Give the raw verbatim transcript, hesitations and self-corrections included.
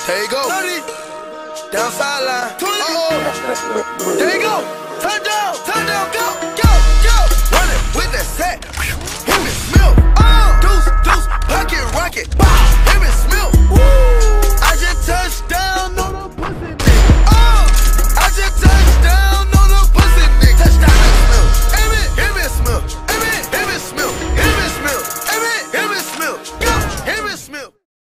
There you go. Down sideline. Uh-oh. There you go. Touchdown. Touchdown. Go.